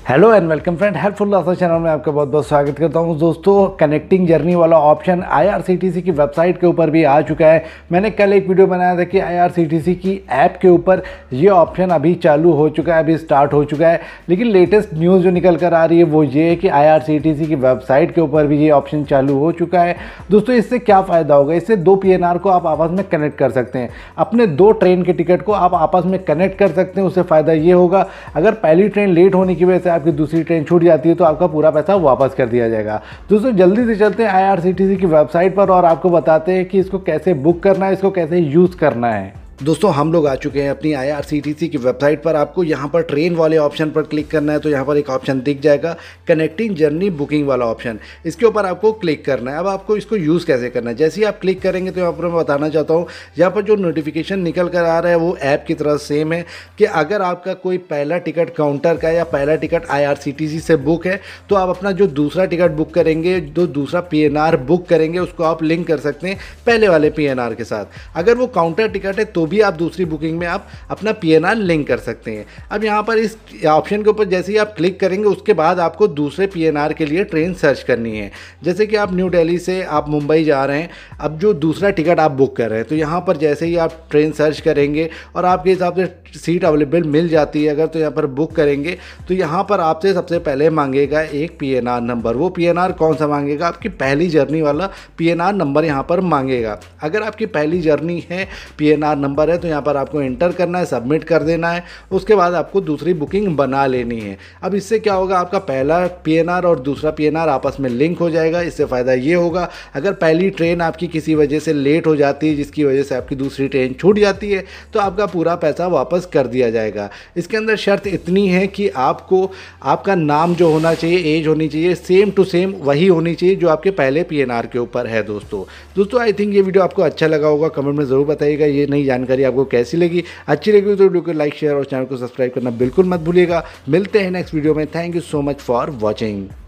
Hello and welcome friend, helpful लासा channel में आपका बहुत बहुत स्वागत करता हूं। दोस्तों, कनेक्टिंग जर्नी वाला ऑप्शन आईआरसीटीसी की वेबसाइट के ऊपर भी आ चुका है। मैंने कल एक वीडियो बनाया था कि आईआरसीटीसी की ऐप के ऊपर ये ऑप्शन अभी चालू हो चुका है, अभी स्टार्ट हो चुका है। लेकिन लेटेस्ट न्यूज़ जो निकल कर आ रही है वो ये है कि आईआरसीटीसी की वेबसाइट के ऊपर भी ये ऑप्शन चालू हो चुका है। दोस्तों, इससे क्या फ़ायदा होगा? इससे दो पीएनआर को आप आपस में कनेक्ट कर सकते हैं। अपने दो ट्रेन के टिकट को आप आपस में कनेक्ट कर सकते हैं। उससे फ़ायदा ये होगा, अगर पहली ट्रेन लेट होने की वजह से आपकी दूसरी ट्रेन छूट जाती है तो आपका पूरा पैसा वापस कर दिया जाएगा। दोस्तों, जल्दी से चलते हैं आईआरसीटीसी की वेबसाइट पर और आपको बताते हैं कि इसको कैसे बुक करना है, इसको कैसे यूज़ करना है। दोस्तों, हम लोग आ चुके हैं अपनी आईआरसीटीसी की वेबसाइट पर। आपको यहाँ पर ट्रेन वाले ऑप्शन पर क्लिक करना है तो यहाँ पर एक ऑप्शन दिख जाएगा, कनेक्टिंग जर्नी बुकिंग वाला ऑप्शन। इसके ऊपर आपको क्लिक करना है। अब आपको इसको यूज़ कैसे करना है, जैसे ही आप क्लिक करेंगे तो यहाँ पर मैं बताना चाहता हूँ, यहाँ पर जो नोटिफिकेशन निकल कर आ रहा है वो ऐप की तरह सेम है कि अगर आपका कोई पहला टिकट काउंटर का या पहला टिकट आईआरसीटीसी से बुक है तो आप अपना जो दूसरा टिकट बुक करेंगे, जो दूसरा पीएनआर बुक करेंगे, उसको आप लिंक कर सकते हैं पहले वाले पीएनआर के साथ। अगर वो काउंटर टिकट है तो भी आप दूसरी बुकिंग में आप अपना पीएनआर लिंक कर सकते हैं। अब यहाँ पर इस ऑप्शन के ऊपर जैसे ही आप क्लिक करेंगे उसके बाद आपको दूसरे पीएनआर के लिए ट्रेन सर्च करनी है। जैसे कि आप न्यू दिल्ली से आप मुंबई जा रहे हैं, अब जो दूसरा टिकट आप बुक कर रहे हैं तो यहाँ पर जैसे ही आप ट्रेन सर्च करेंगे और आपके हिसाब से सीट अवेलेबल मिल जाती है अगर, तो यहाँ पर बुक करेंगे तो यहाँ पर आपसे सबसे पहले मांगेगा एक पीएनआर नंबर। वो पीएनआर कौन सा मांगेगा? आपकी पहली जर्नी वाला पीएनआर नंबर यहाँ पर मांगेगा। अगर आपकी पहली जर्नी है, पीएनआर नंबर है, तो यहाँ पर आपको एंटर करना है, सबमिट कर देना है। उसके बाद आपको दूसरी बुकिंग बना लेनी है। अब इससे क्या होगा, आपका पहला पीएनआर और दूसरा पीएनआर आपस में लिंक हो जाएगा। इससे फ़ायदा ये होगा, अगर पहली ट्रेन आपकी किसी वजह से लेट हो जाती है जिसकी वजह से आपकी दूसरी ट्रेन छूट जाती है तो आपका पूरा पैसा वापस कर दिया जाएगा। इसके अंदर शर्त इतनी है कि आपको आपका नाम जो होना चाहिए, एज होनी चाहिए, सेम टू सेम वही होनी चाहिए जो आपके पहले पीएनआर के ऊपर है। दोस्तों आई थिंक ये वीडियो आपको अच्छा लगा होगा। कमेंट में ज़रूर बताइएगा ये नई जानकारी आपको कैसी लगी। अच्छी लगी तो वीडियो को लाइक, शेयर और चैनल को सब्सक्राइब करना बिल्कुल मत भूलिएगा। मिलते हैं नेक्स्ट वीडियो में। Thank you so much for watching.